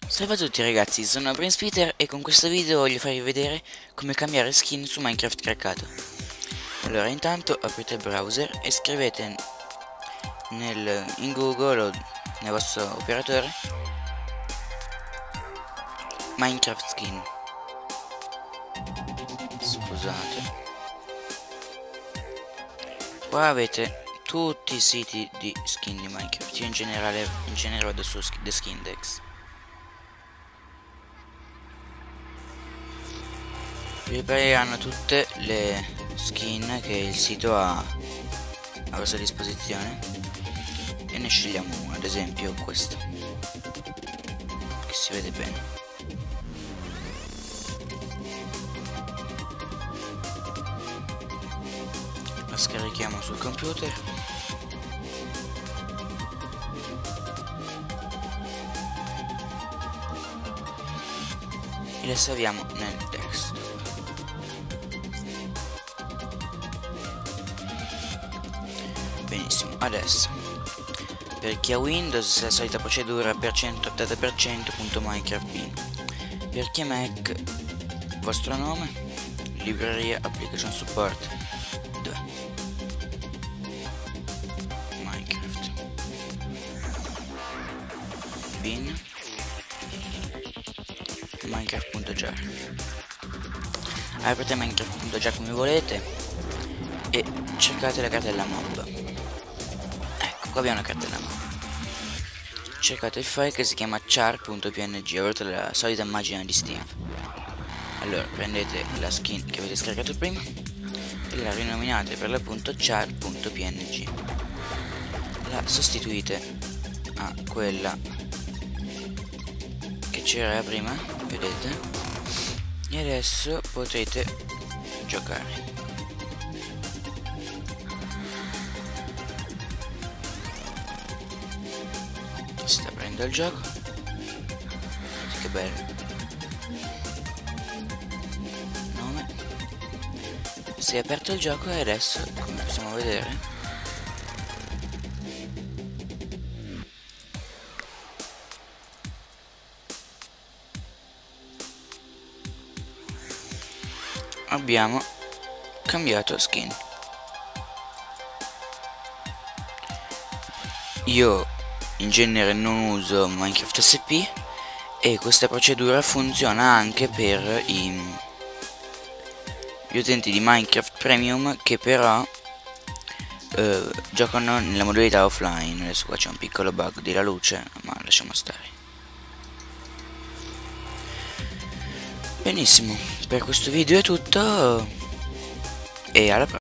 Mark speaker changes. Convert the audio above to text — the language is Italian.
Speaker 1: Salve a tutti ragazzi, sono Peter e con questo video voglio farvi vedere come cambiare skin su Minecraft craccato. Allora intanto aprite il browser e scrivete in Google o nel vostro operatore Minecraft skin. Scusate. Qua avete tutti i siti di skin di Minecraft. Io in genere vado su The Skindex. Vi appariranno tutte le skin che il sito ha a vostra disposizione e ne scegliamo una, ad esempio questa, che si vede bene. La scarichiamo sul computer e la salviamo nel desktop. Benissimo, adesso per chi ha Windows è la solita procedura %data%.minecraft.bin. Per chi ha Mac, vostro nome, libreria application support 2 Minecraft bin minecraft.jar. Aprite minecraft.jar come volete e cercate la cartella mob. Ecco, qua abbiamo una cartella mob. Cercate il file che si chiama char.png, oltre alla solita immagine di Steve. Allora prendete la skin che avete scaricato prima e la rinominate per l'appunto char.png. La sostituite a quella che c'era prima, vedete? E adesso potete giocare. Sta aprendo il gioco. Che bello. Nome. Si è aperto il gioco e adesso, come possiamo vedere, abbiamo cambiato skin. Io in genere non uso Minecraft SP e questa procedura funziona anche per gli utenti di Minecraft Premium che però giocano nella modalità offline. Adesso qua c'è un piccolo bug della luce, ma lasciamo stare. Benissimo, per questo video è tutto e alla prossima.